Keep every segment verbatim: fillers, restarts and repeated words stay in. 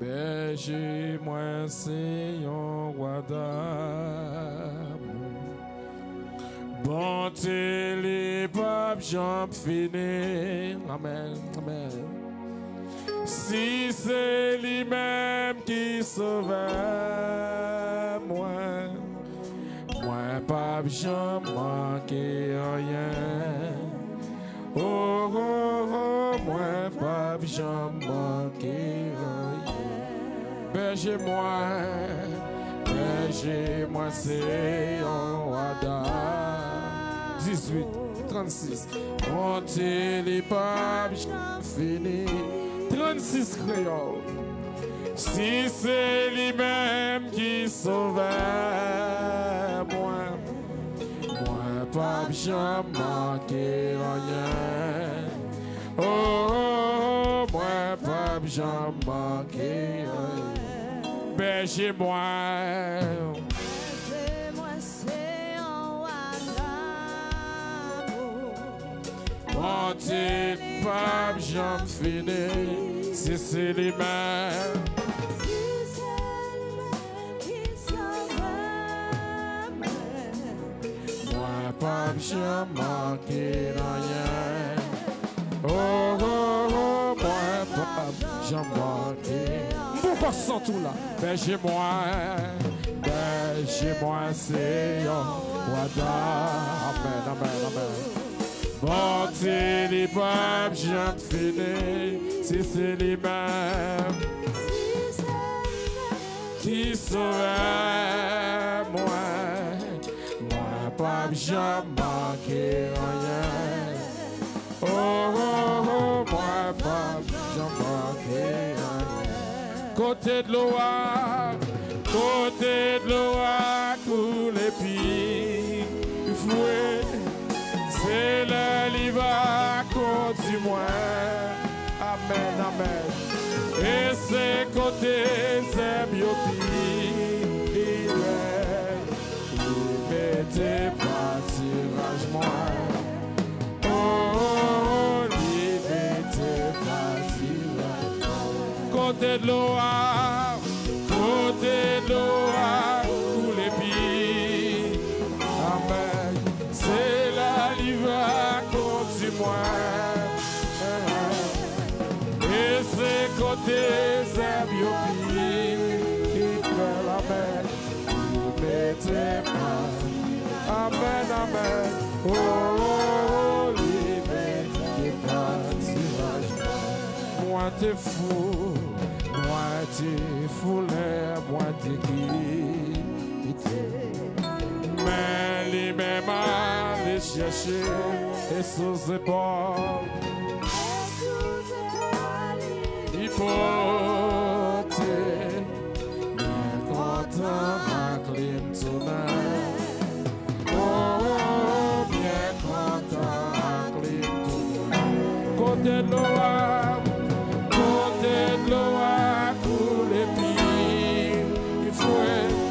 Berger, moi, c'est un roi d'amour. Bonté, les papes, j'en finis. Amen, amen. Si c'est lui-même qui sauvait moi, moi, pape, j'en manquais rien. Oh, oh, oh, moi, pape, j'en manquais rien. Berger, moi, berger, moi, c'est un wada. dix-huit, trente-six. Montez les papes, j'en finis. trente-six créoles. Si c'est lui-même qui sauvait moi, moi, pape, j'en manquais rien. Oh, oh, oh, moi, pape, j'en manquais rien. Berger, moi. Berger-moi, c'est un wada. Montez, pape, j'en finis. Si c'est lui-même. Si c'est lui-même qui sauvait Moi, pape, j'en manquais rien. Oh, oh, oh, moi, pape, j'en manquais. Pourquoi sans tout là? Berger-moi, berger-moi, c'est un wada. Amen, amen, amen. Montez les papes, j'en finis. Si c'est lui-même qui sauvait moi, moi, pape, j'en manquais rien. Oh, oh, oh, moi, pape, j'en manquais rien. Côté de l'eau, côté de l'eau, coule et puis fouet. C'est le liva contre moi. Amen, amen. Et c'est côté, c'est biopie. Il mettez pas tirage moi. Oh, oh, il mettez pas tirage. Côté de l'eau, côté de l'eau, coule et puis. Amen. C'est la liva contre moi. Et c'est côté c'est biopie. Il fait la mer. Il mettez pas. Amen, amen. Oh, oh, oh, il mettez pas. Moi t'es fou. Moi t'es fou. Moi t'es qui. Mais les mêmes à les chercher et sous ses épaules. Il faut bien content ma clim tonight. Oh, bien content ma clim tonight. Côté de l'eau, côté de l'eau, coule et puis il faut.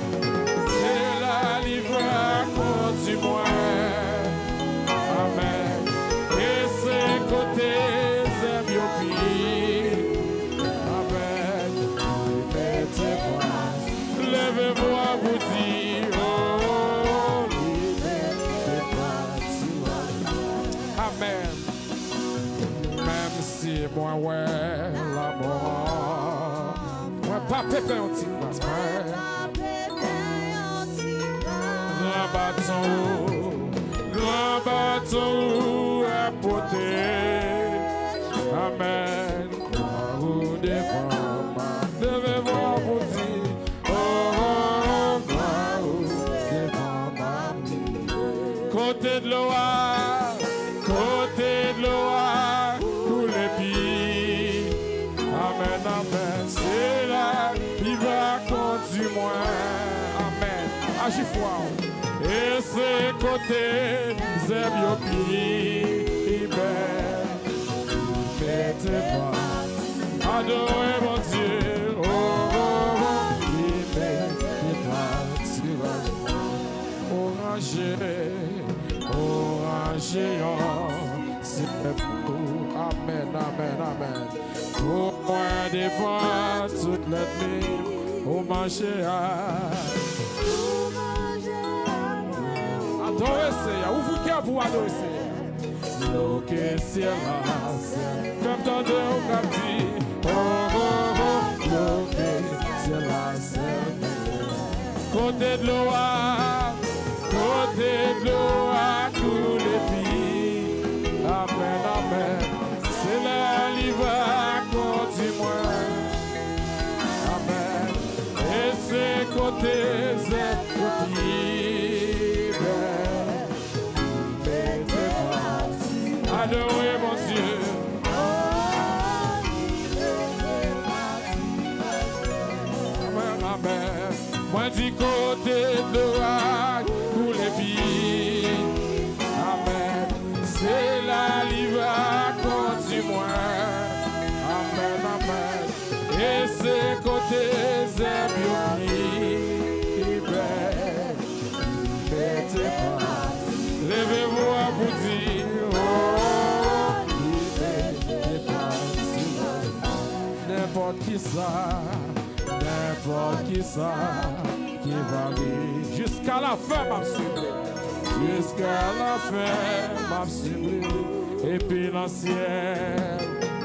Du moins, amen. Et c'est côté, c'est biopie. Amen. Mettez-moi, levez-vous à vous dire, oh, amen. Même si moi, ouais, la mort, moi, pas pépé, on t'y passe, grand bâton, grand bâton à porter. Amen. Vous devant devez voir vous dire, oh, vous devant ma côté de l'eau, côté de l'eau, pour les pieds. Amen, amen. C'est là, il va conduire moi. Amen. Agis fort. Et c'est côté Zébiopi, mettez pas, adorez mon Dieu, oh, oh, oh, mettez pas, orangé, orangé, c'est pour, amen, amen, amen. Oh, Moi défends toute l'ennemi au marché. Adorez Seigneur, ouvrez le cœur pour adorer Seigneur. L'eau que ciel là, comme ton Dieu au capti. Oh oh oh, l'eau que ciel là, côté de l'eau, côté de l'eau à tous les pays. Amen, amen. C'est là l'hiver continue. Amen. Et c'est côté c'est adorez mon Dieu. Amen, amen. Moi du côté de l'orage pour les filles. Amen. C'est la l'hiver continue. Amen, amen. Et c'est côté c'est levez-vous à vous dire. N'importe qui ça, n'importe qui ça, qui va vivre jusqu'à la fin, m'a suivi. Jusqu'à la fin, m'a suivi. Et puis dans le ciel.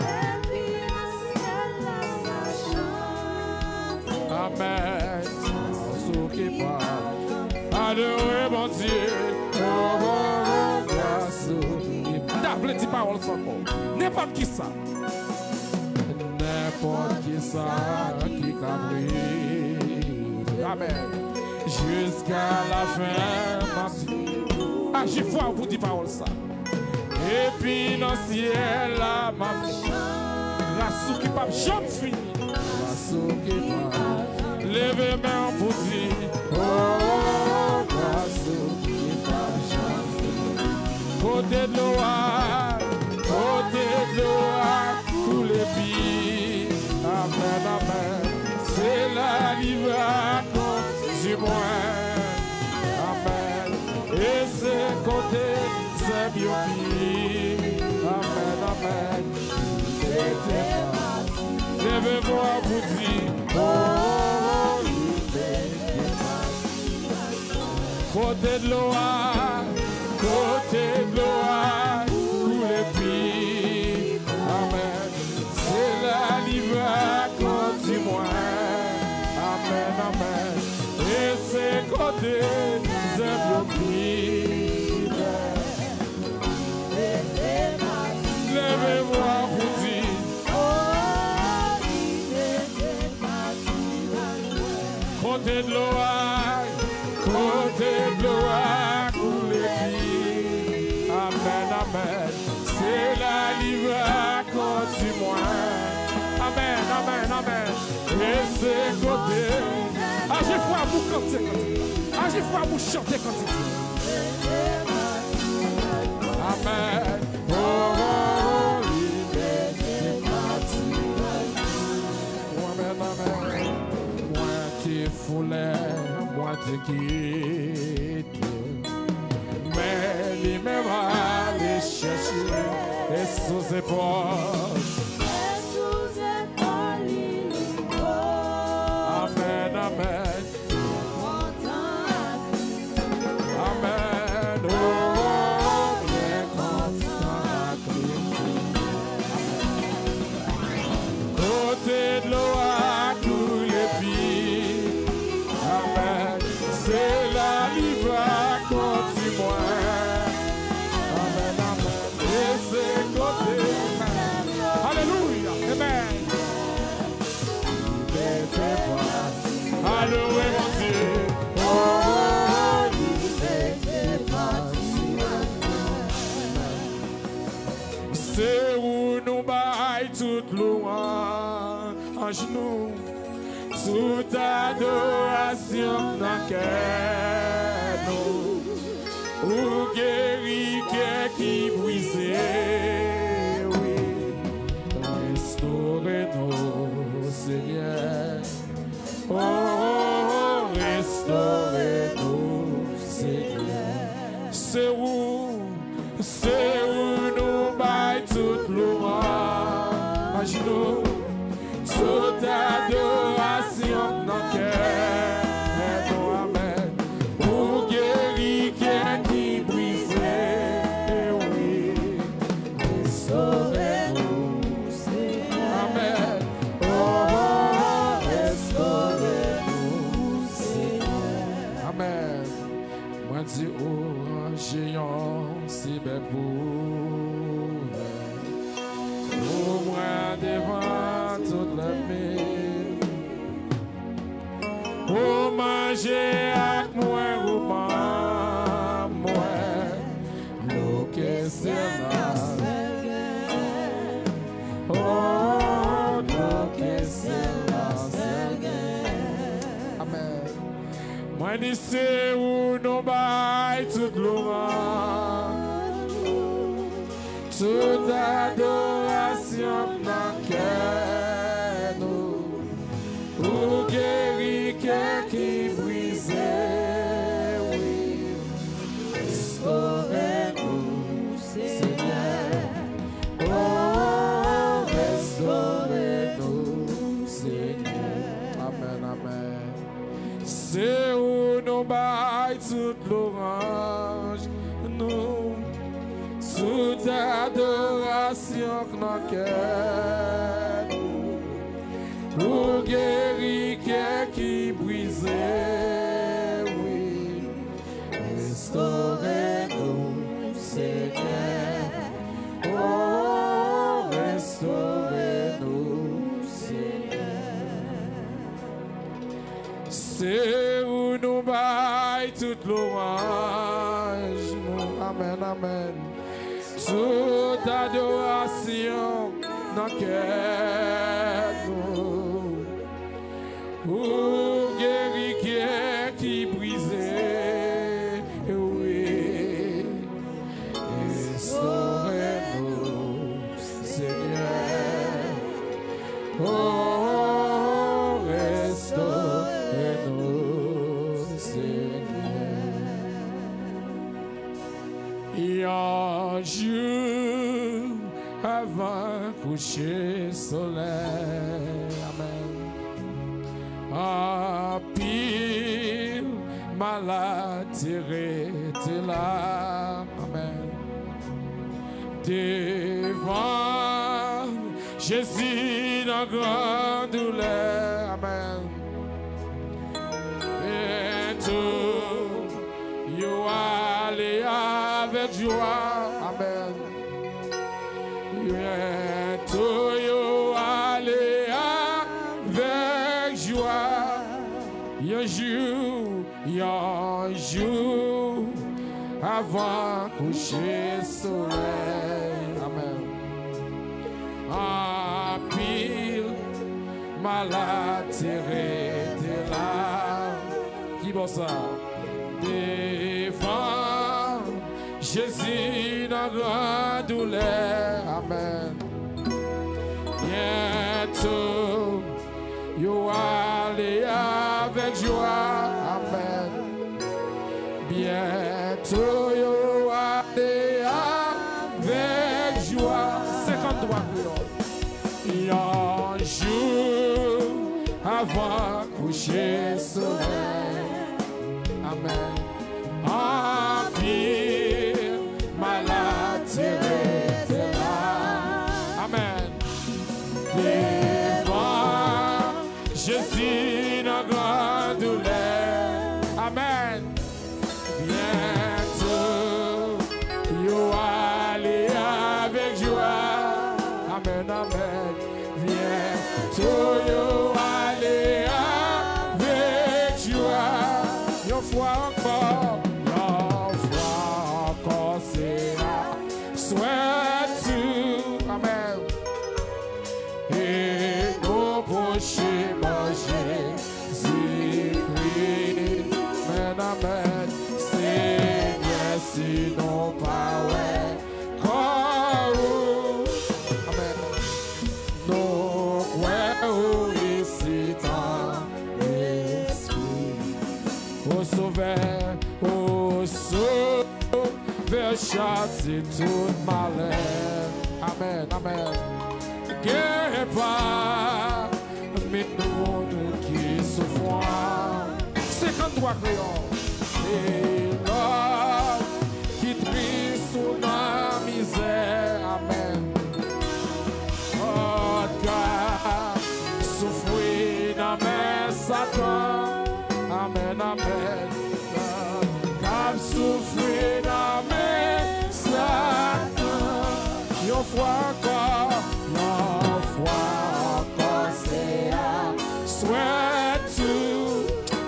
Amen. Ceux qui parlent, adorez mon Dieu. Oh, oh, oh, grâce. D'après les paroles sans compte. N'importe qui ça. N'importe qui ça qui cabrit. Amen. Jusqu'à la fin, ma vie. À chaque fois, vous dites parole ça. Et puis dans le ciel, là, ma vie. La soupe qui pas jamais fini. La soupe qui pas. Levez-moi pour dire. Oh, la soupe qui pas jamais fini. Côté de l'eau, côté de l'eau, tous les pays. Amen, amen. C'est la l'hiver du moins. Amen. Et c'est côté, c'est bien. Amen, amen. Levez-vous à vous dire. Oh, côté de l'eau, côté de l'eau, tous les pays. Amen. C'est la l'hiver continue. Amen, amen. Et c'est côté de l'eau. Levez-vous à vous dire. Côté de l'eau, côté de l'eau, pour les filles. Amen, amen. C'est la l'hiver continue. Amen, amen, amen. Et c'est côté. À chaque fois vous cantez, à chaque fois vous chantez quand il dit. Amen. Oh, oh, moi te quitte, mais lui même aller chercher et sous ses poches. Amen, amen. Amen. Oh, bien content. Côté de l'eau à tous les pays. Amen. C'est la l'hiver continue. Amen, amen. Et c'est côté. Alléluia. Amen. Alléluia, mon Dieu. Oh, c'est où nous baillons toute louange en genoux. Toute adoration dans cœur nous, ou guéri cœur qui brisait, oui, restaurez-nous, Seigneur. Oh, restaurez-nous, Seigneur. C'est où, c'est où nous baillons toute louange à genoux. Ou manger avec moi, ou pas moi. L'eau que c'est là. Oh, l'eau que c'est là. Amen. Moi, je sais où nous baillons toute louange, toute adoration dans le cœur, nous, pour guérir cœur qui brisait, oui, restaurez-nous, Seigneur, oh, restaurez-nous, Seigneur, amen, amen. C'est où nous baillons toute l'orange, nous, toute adoration que nos cœurs, pour guérir cœur qui brisait, oui, restaurez-nous, Seigneur, oh, restaurez-nous, Seigneur. C'est où nous baillons toute louange, nous, amen, amen. Toute adoration dans le cœur, nous, pour guérir cœur qui brisait, oui, restaurez-nous, Seigneur, oh, restaurez-nous, Seigneur. Un jour avant coucher soleil, amen. En pile malade tiré tes larmes, amen. Devant Jésus dans grande douleur, amen. Bientôt, you allez avec joie, amen. Bientôt, you allez avec joie. Un jour, un jour, avant coucher soleil, amen. En pile, malade, tiré, t'es là. Qui bon ça? Devant Jésus dans grande douleur, amen. Bientôt, you allez avec joie, amen. Bientôt, you allez avec joie. cinquante-trois un jour avant coucher soleil, amen. En pire, malade, tiré, t'es là, amen. Devant Jésus dans grande douleur, amen. Bientôt, you allez avec joie, amen, amen. Bientôt, you allez avec joie. Une fois encore, une fois encore, c'est là. Souhaite-tu, amen. Et nos prochains manger, Jésus-Christ, amen, amen. Seigneur, si non pas ouais, comme amen. Nos ouais, ici dans l'esprit. Au sauveur, au sauveur, châtie tout malheur. Amen, amen. Guerre pas, mais nous, nous qui souffrons. cinquante-trois crayons. Et l'homme qui triste sous la misère. Amen. Oh, God, souffrir dans mes Satan. Amen, amen. Car souffrir dans mes Satan. Une fois encore, une fois encore, c'est à souhait-tu,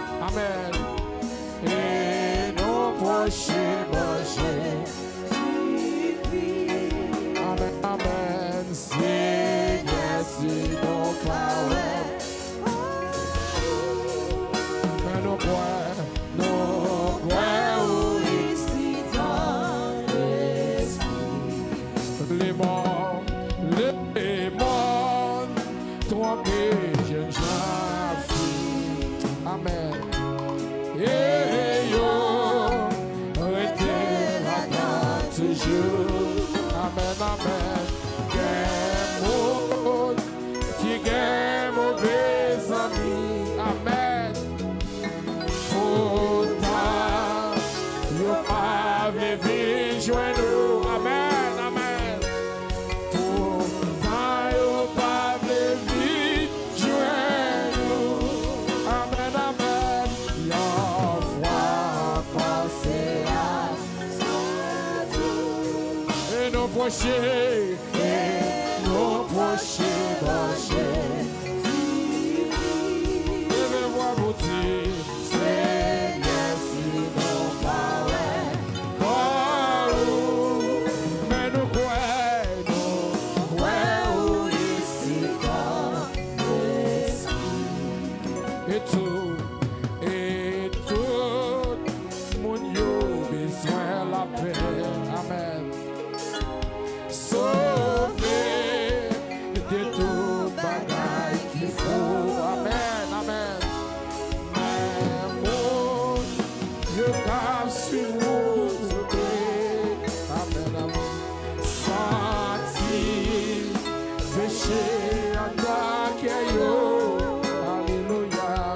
proches, et nos proches, levez-moi vous dire, Seigneur, si non pas ouais, oh, mais nous croyons, nous croyons ici dans l'esprit. Et tout, et tout, mon yo besoin la paix, amen. Sauver de tout bagaille qu'il faut, amen, amen. Mais mon Dieu cap sur vous, amen, amen. Sentir, péché, attaquer yo, alléluia.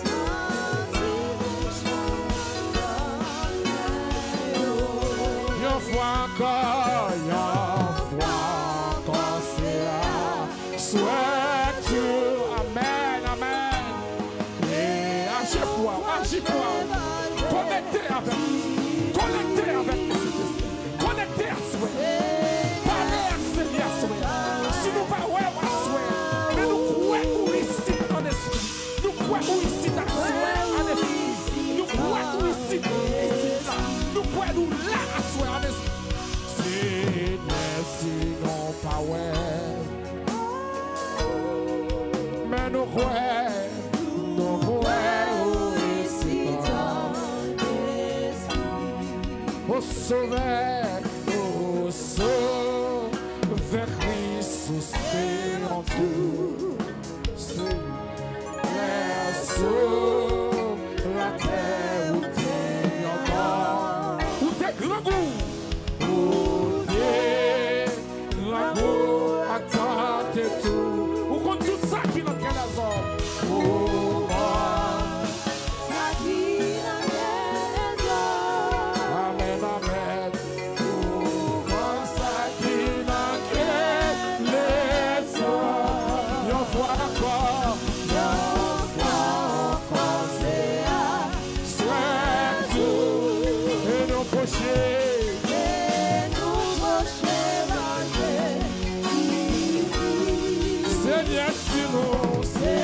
Une fois encore, une fois encore, c'est à souhaite, amen, amen. Et à chaque fois, à chaque fois, connectez avec, connectez avec le Saint-Esprit, connectez à souhait, parlez à Seigneur à souhait. Si nous pas ouais, à souhait, mais nous croyons ici en esprit, nous croyons ici dans souhait en esprit, nous croyons ici, ici là, nous croyons là à souhait en esprit. Seigneur, sinon pas ouais, mais nous croyons, nous croyons ici dans au sauveur, au sauveur Christ, c'est en tout, c'est la sauve la terre où t'es encore, où t'es grand goût, où t'es grand goût, attends et tout, où compte tout ça qui n'a qu'à la zone, où amen, amen. Où comme ça qui n'a qu'à les hommes, une fois encore, une fois encore, c'est à souhait tout, et nos prochains. Seigneur, si nous,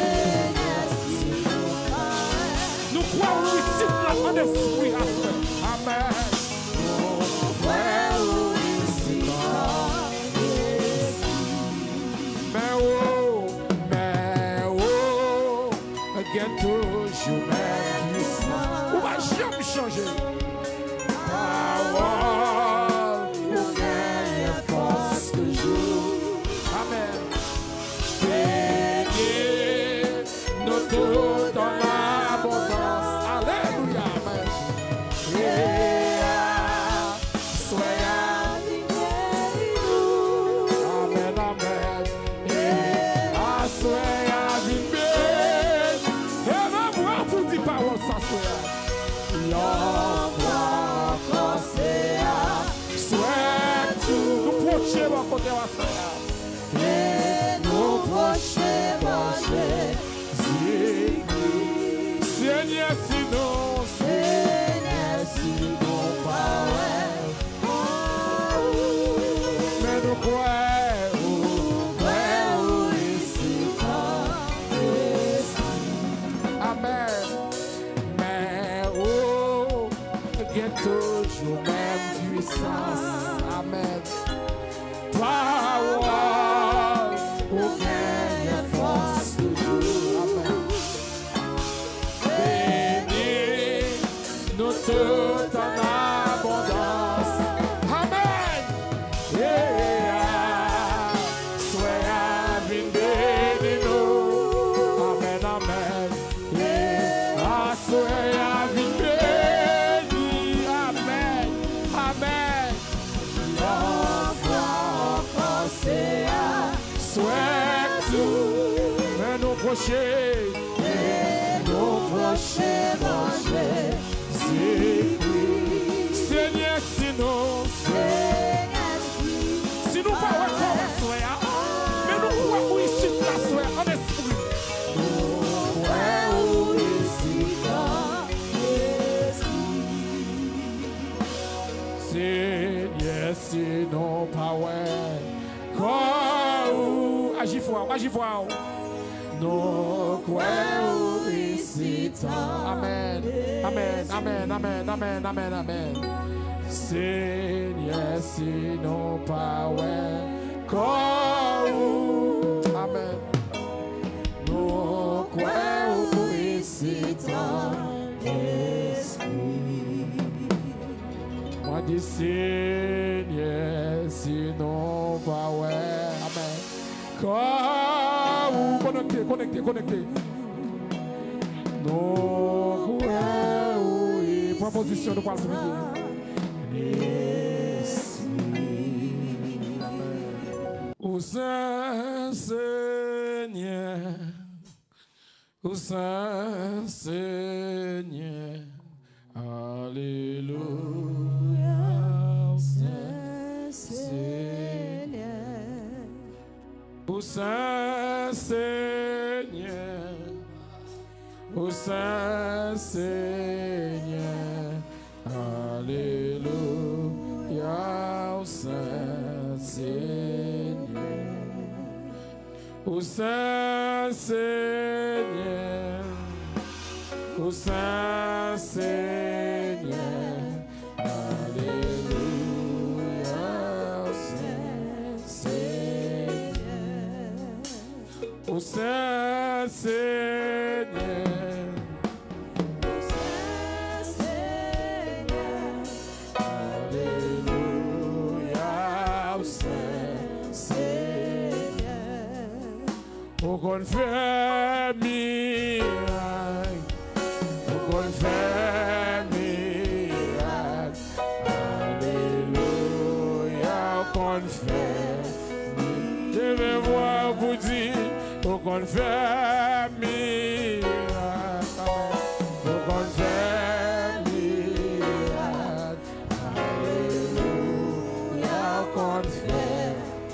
nous croyons ici dans notre esprit, amen. Nous croyons ici dans l'esprit. Mais oh, mais oh, gagne toujours même puissance. On va jamais changer. Parole, on gagne force toujours. Amen. Bénis nous tous dans l'abondance. Alléluia, amen. Et à soyez amen, amen. Et à soyez bénis. Et même moi, vous dites parole, ça soyez. L'enfant, quand c'est à soyez tout. Nous prochains, mon côté, à soyez. Et nous prochains, manger. Seigneur, sinon, Seigneur, sinon, pas ouais. Mais nous croyons, croyons ici dans l'esprit. Amen. Mais oh, il y a toujours même puissance. Amen. Parole, oh, gagne force toujours. Amen. Bénis nous tous en abondance. Amen. Yeah. Soyez bénis nous. Amen, amen. Yeah. Soyez bénis. Amen, amen. L'enfant pensez à souhait tout. Mais nous prochains, et nos prochains manger. Seigneur, sinon, si nous pas encore à soir, mais nous croyons ici la soir en esprit. Nous croyons ici dans l'esprit. Seigneur, sinon pas ouais. j'y vois. Nous croyons ici. Amen. Amen. Amen. Amen. Amen. Amen. Amen. Seigneur, si nous pas Amen. Nous croyons ici ton esprit. Moi dis Seigneur, si nous pas Amen. Connectez, connectez, connectez. Nous croyons et proposition de parler. Au Saint-Seigneur, au Saint-Seigneur, Alléluia, au Saint-Seigneur, au Saint-Seigneur, au Saint-Seigneur, Alléluia, au Saint-Seigneur. Au Saint-Seigneur, au Saint-Seigneur, Alléluia, au Saint-Seigneur, au Saint-Seigneur, au Saint-Seigneur, Alléluia, au Saint-Seigneur. Au qu'on fait miracle, au qu'on fait miracle, Alléluia, au qu'on fait miracle. Je vais voir vous dire, au qu'on fait miracle, au qu'on fait miracle, Alléluia, au qu'on fait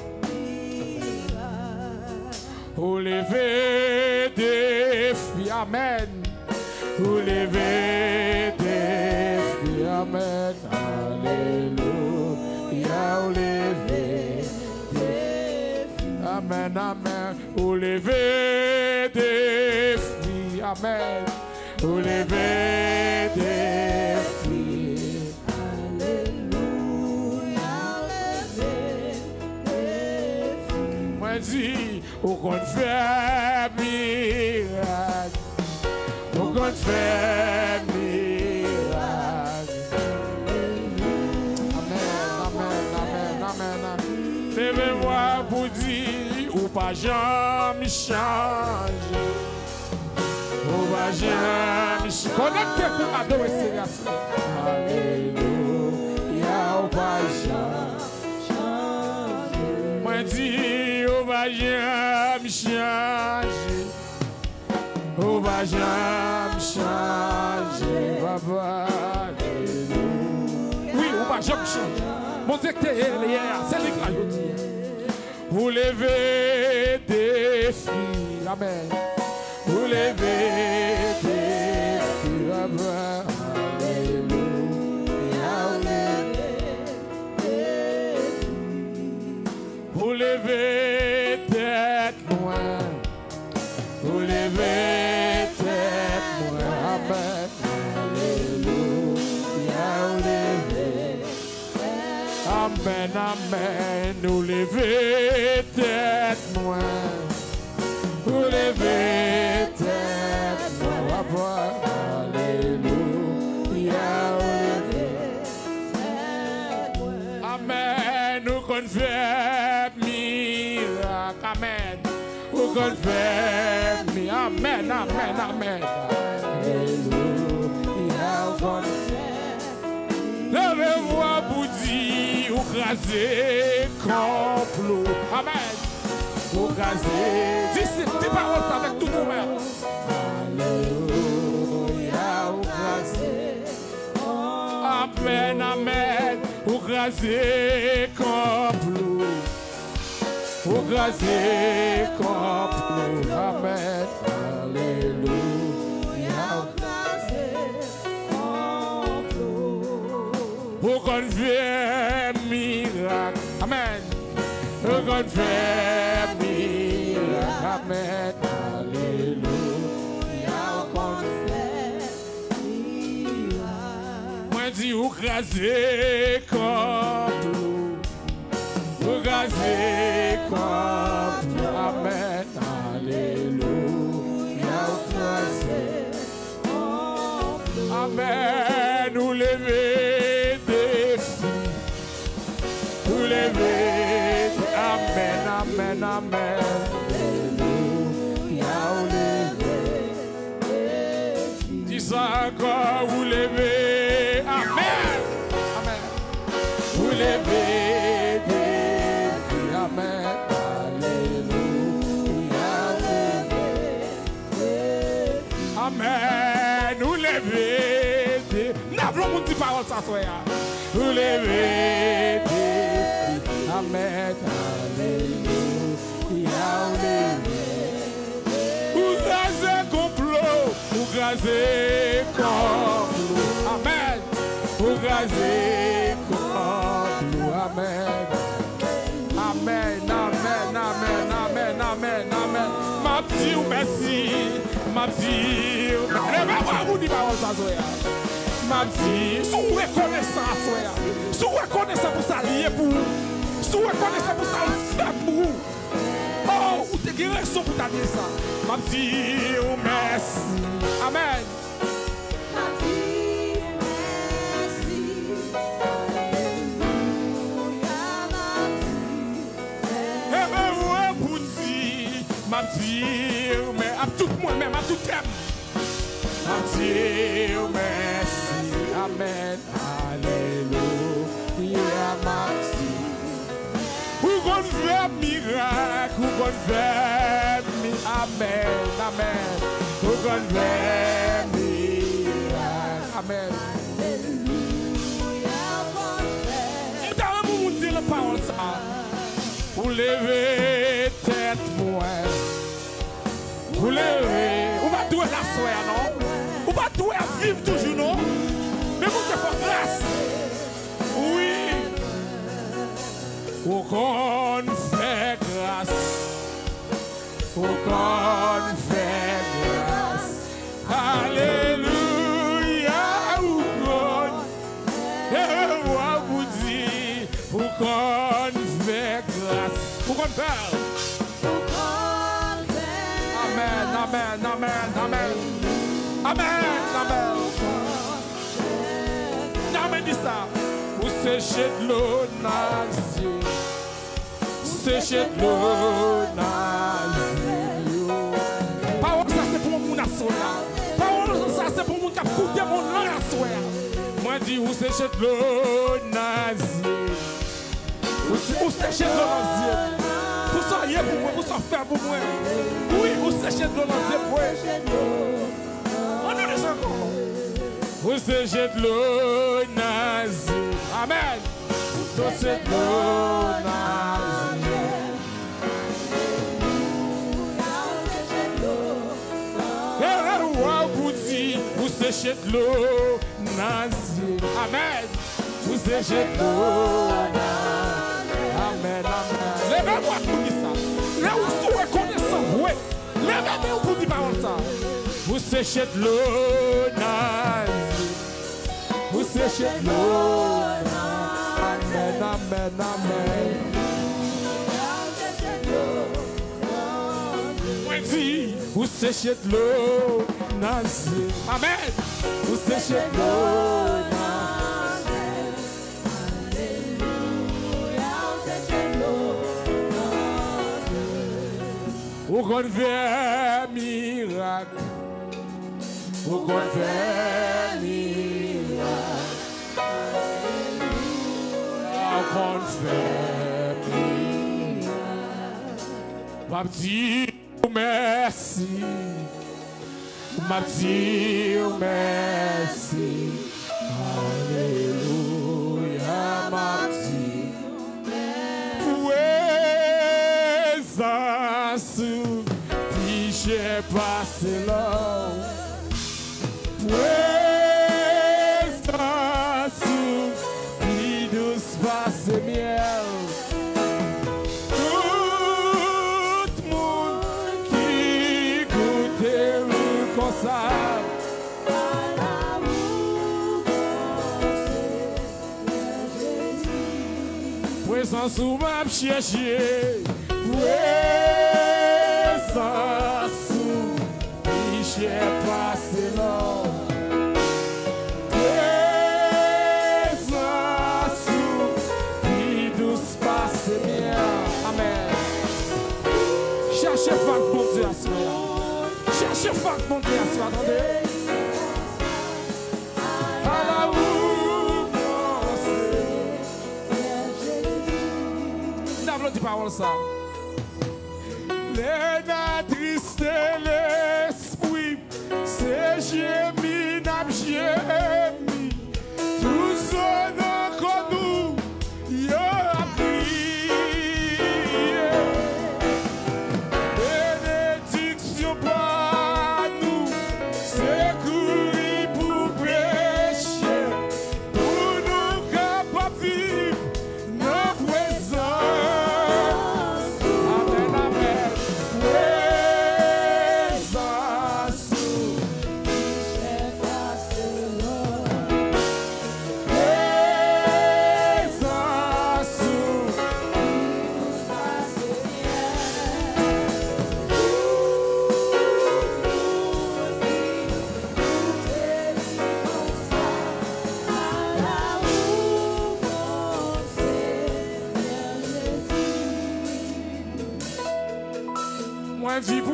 Vous levez des filles, amen. Vous levez des filles, amen. Alléluia, vous levez des filles, amen, amen. Vous levez des filles, amen. Vous levez des filles, alléluia, levez des filles. Moi dis, au qu'on fait miracle, au qu'on fait miracle. Amen, amen, amen, amen. Levez-moi pour dire, ou pas jamais changer. Ou pas jamais changer. Connectez pour adorer Seigneur. Alléluia, ou pas jamais changer. Moi dis, ou pas jamais changer. Ou pas jamais changer, papa. Oui, ou pas jamais changer. Mon Dieu, c'est lui qui l'a dit. Vous levez des filles, amen. Vous levez des filles, amen. Alléluia, vous levez tête loin. Vous levez tête loin, amen. Alléluia, vous levez. Amen, amen, nous levez tête loin. Vous levez tête loin. Alléluia, vous levez tête loin. Amen, nous confessons miracle. Amen, nous confessons miracle. Amen, amen, amen. Alléluia, vous confessons. Levez-moi pour dire, ou craser complot. Amen. Ou craser. Dis ces petites paroles avec tout mon cœur. Alléluia, ou craser. Amen, amen. Ou craser complot. Ou craser complot. Amen. Alléluia, ou craser. Who confirm miracle? Amen. Who confirm miracle? ou crasé comme l'eau. Ou crasé comme l'eau. Amen. Alléluia. Ou crasé. Amen. Ou lever des filles. Ou lever. Amen. Amen. Amen. Encore vous levez, amen, amen, vous levez des filles, amen, alléluia, amen, vous levez des, n'avons pas dit parole ça soit, vous levez des filles, amen, alléluia, vous rasez complot, vous rasez complot, amen, vous rasez complot, amen, amen, amen, amen, amen, amen, amen, ma petite ou merci, ma petite, levez-moi vous dites parole ça soit, ma petite, sous reconnaissance soit, sous reconnaissance pour s'allier pour, sous reconnaissance pour s'allier pour. Oh, ou te guérir raison pour t'amener ça. Ma petite, oh merci. Amen. Ma petite, merci. Alléluia, ma petite. Et me voir pour dire, ma petite, mais à tout moi-même, à tout thème. Ma petite, oh merci. Amen. Alléluia, ma petite. Ou qu'on fait miracle, ou qu'on fait miracle, amen, amen. Ou qu'on fait miracle, amen. Alléluia, mon frère. Et dans le monde, dire la parole ça. Vous levez tête, moi. Vous levez. Ou va douer la soirée, non? Ou va douer à vivre toujours, non? Mais vous te faites grâce. Oui. Ou qu'on fait grâce, ou qu'on fait grâce, alléluia, ou qu'on, et moi vous dis, ou qu'on fait grâce, ou qu'on fait, amen, amen, amen, amen, amen, amen, amen, dis ça, ou sécher de l'eau nazie. Sécher de l'eau nazie. Parole ça c'est pour mon assoya. Parole ça c'est pour mon qui a coupé mon langue assoya. Moi dis ou sécher de l'eau nazie. Ou sécher de l'eau nazie. Pour ça y est pour moi, pour ça faire pour moi. Oui, ou sécher de l'eau nazie pour moi. On nous laisse encore. Ou sécher de l'eau nazie. Amen. Ou sécher de l'eau nazie. Vous séchez de l'eau nazie. Amen. Vous séchez de l'eau nazie. Amen, amen. Levez-moi pour dire ça. Là où vous reconnaissez, oui. Levez-moi pour dire parole ça. Vous séchez de l'eau nazie. Vous séchez de l'eau nazie. Amen, amen, amen. Moi dis, vous séchez de l'eau nazie. Amen. Vous séchez de l'eau nazie. Alléluia, séchez de l'eau nazie. Ou qu'on fait miracle. Ou qu'on fait miracle. Ou qu'on fait miracle. Ma petite, merci. Ma petite, merci. Alléluia, ma petite. Présence, puis j'ai passé là. Présence, puis douce passe miel. Tout le monde qui goûte comme ça. présence où m'a cherché, présence où j'ai passé l'or, présence où puis douce passe bien. Amen. Cherchez face mon Dieu à soi. Cherchez face mon Dieu à soi. Attendez. À la roue, n'applaudis pas ça. Les triste l'esprit, c'est gémi, n'a gémi. Tout ça dans nous, y a prié. Bénédiction par nous, c'est courir pour prêcher, pour nous capables vivre nos présences. Amen, amen. Présence, j'ai passé l'or. Présence, nous passe bien. Moi vis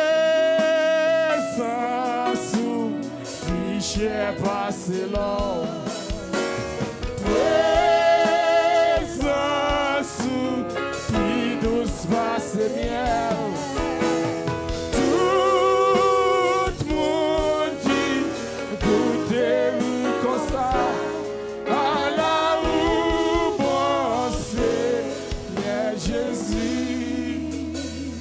présence, puis j'ai passé l'or. Présence, puis douce passe miel. Tout le monde dit, goûtez-le comme ça. À la roue, bon Seigneur Jésus.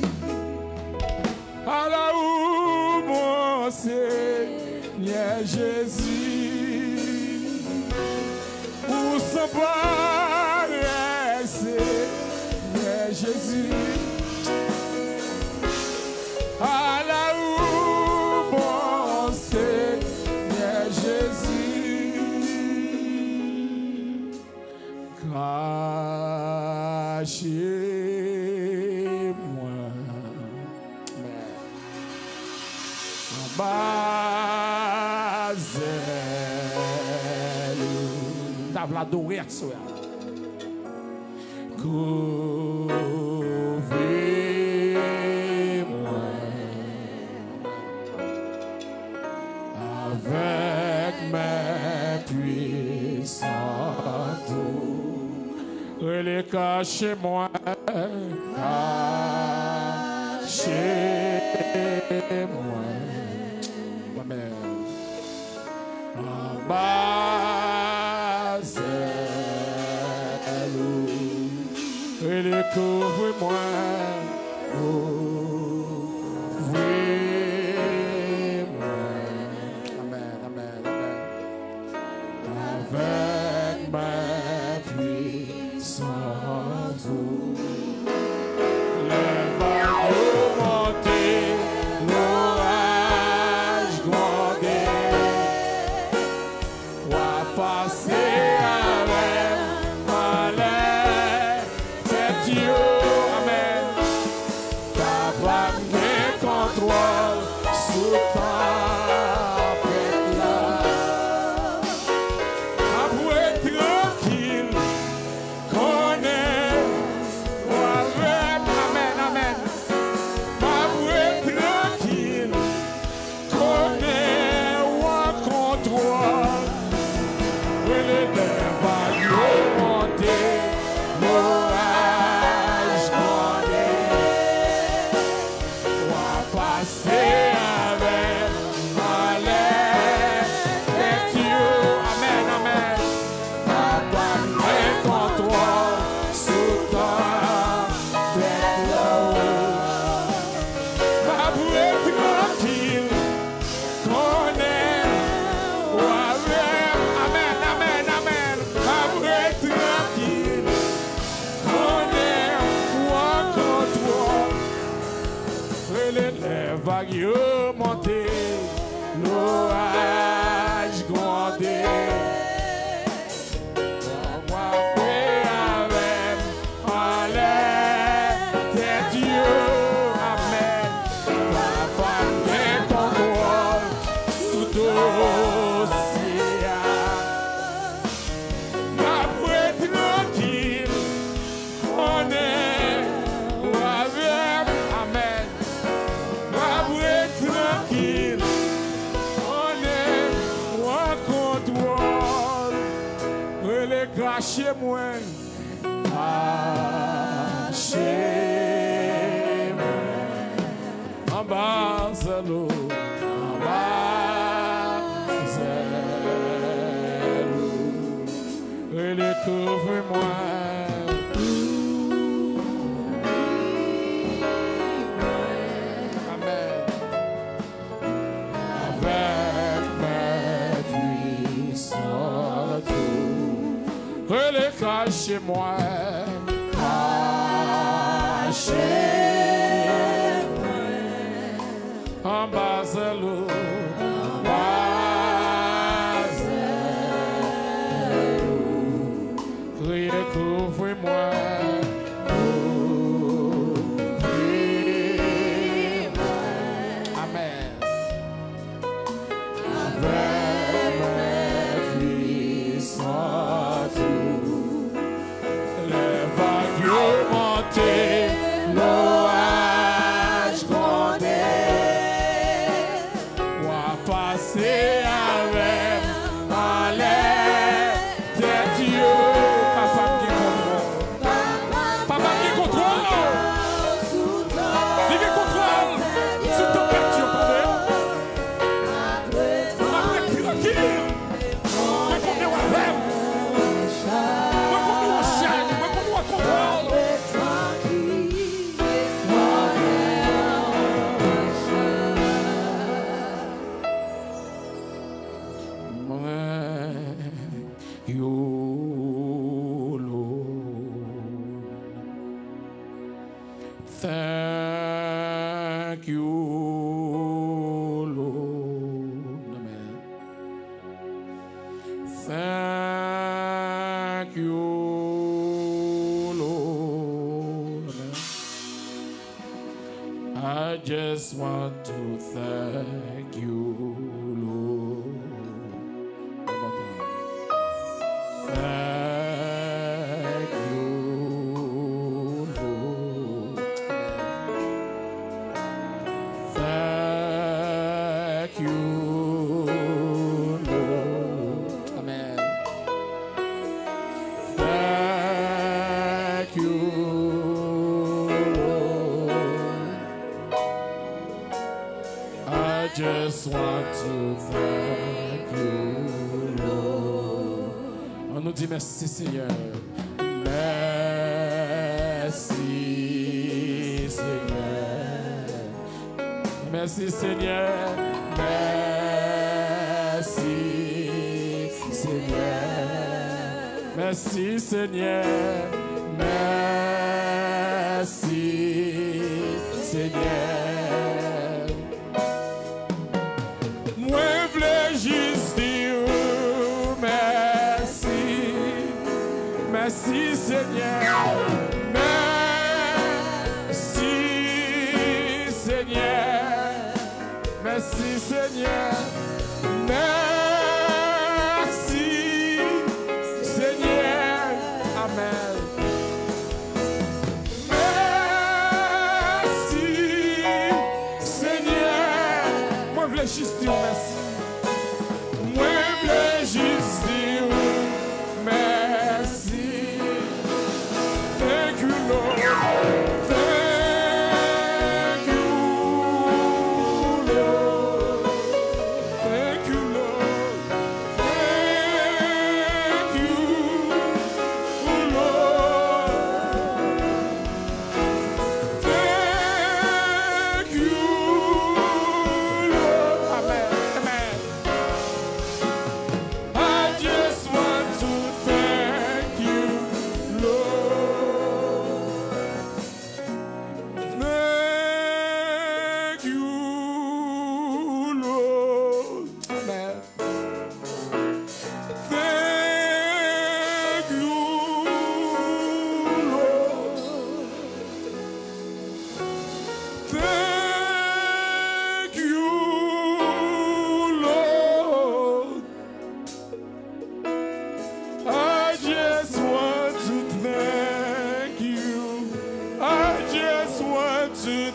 À la roue, mon Seigneur Jésus. Où s'en paraît, Seigneur Jésus. À la roue, mon Seigneur Jésus. Cachez-moi en bas elle. Table adorée à soi. Couvrez-moi avec mes puissantes eaux. Relais, cachez-moi, cachez-moi. Amen. En bas elle. Relais, couvre-moi. Couvre-moi. Amen, amen, amen. Avec ma puissance eau. Les vagues montées, l'orage grondé, va passer avec ma lèvre, c'est Dieu, amen. Ta dossier. Ma prête tranquille, on est avec, amen. Ma prête tranquille, on est en contrôle. Relais craché moi, craché moi. En bas de l'eau, en bas de l'eau. Relais couvre-moi. Relais chez moi, cachez-moi, en bas de l'eau, en bas de l'eau, redécouvre-moi, ouvre-moi, amen. Avec mes puissants l'orage grondait, moi passer avec en l'air, tête Dieu, papa qui contrôle, papa qui contrôle, il qui contrôle, sous ton père, ma prête tranquille, mais qu'on est avec, mais qu'on nous chaîne, mais qu'on nous contrôle. Thank you, Lord. Amen. Thank you, Lord. Amen. I just want to thank you, Lord. Thank you, Lord. Thank you, Lord. Amen. Thank you, Lord. I just want to thank you, Lord. On nous dit merci, Seigneur. Merci, Seigneur. Merci, Seigneur. Merci, Seigneur. Merci, Seigneur. Merci, Seigneur. Moi, je voulais juste dire merci. Merci, Seigneur. Merci, Seigneur. Merci, Seigneur. Merci, Seigneur. Amen. Merci, Seigneur. Moi, je voulais juste dire merci. Moi, je voulais juste dire merci. Thank you, Lord. Thank you, Lord. Thank you, Lord. Thank you, Lord. Thank you, Lord. Amen. Amen.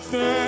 thank